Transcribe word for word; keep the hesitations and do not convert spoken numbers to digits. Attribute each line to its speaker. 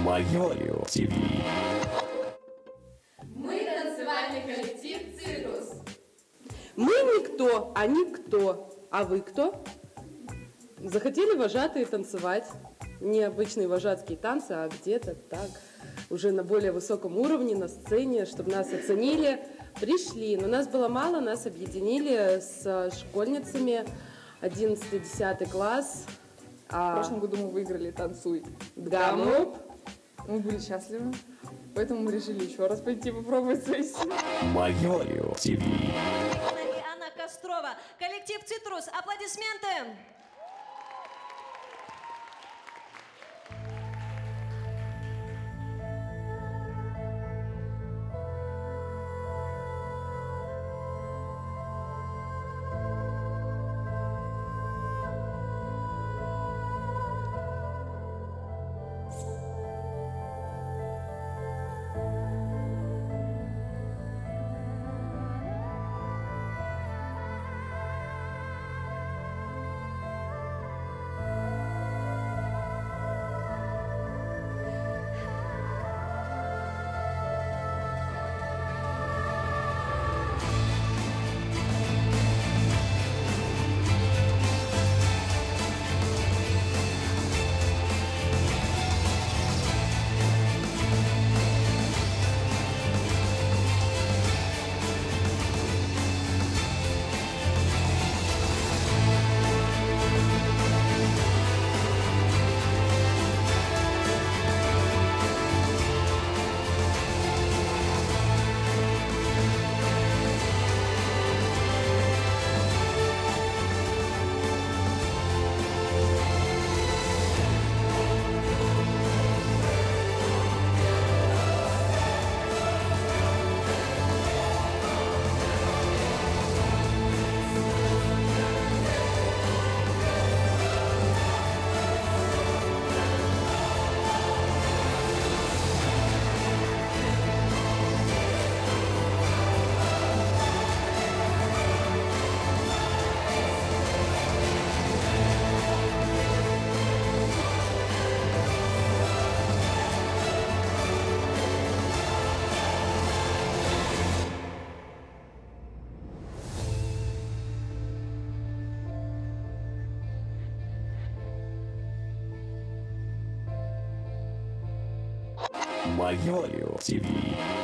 Speaker 1: Майор ТВ.
Speaker 2: Мы танцевальный коллектив «Циркус».
Speaker 3: Мы никто, а никто. А вы кто? Захотели вожатые танцевать. Не обычные вожатские танцы, а где-то так, уже на более высоком уровне, на сцене, чтобы нас оценили. Пришли, но нас было мало, нас объединили с школьницами одиннадцатый-десятый класс.
Speaker 4: В прошлом году мы выиграли «Танцуй».
Speaker 3: Гамму.
Speaker 4: Мы были счастливы, поэтому мы решили еще раз пойти попробовать свои силы.
Speaker 1: Майор ТВ.
Speaker 5: И Анна Кострова. Коллектив «Цитрус». Аплодисменты!
Speaker 1: Майор ТВ.